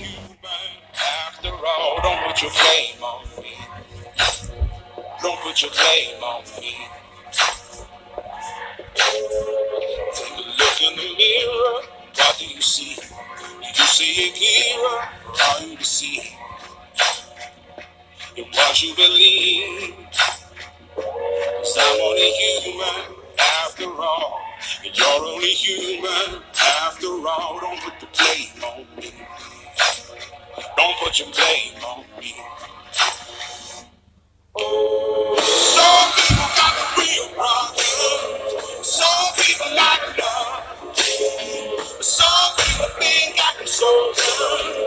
human after all. Don't put your blame on me. Don't put your blame on me. Take a look in the mirror. What do you see? Do you see it clearer? Or are you deceived in what you believe? 'Cause I'm only human after all. And you're only human after all. Don't put the blame on me. Don't put your blame on me. Some people got the real problems. Some people like love. Some people think I can solve them.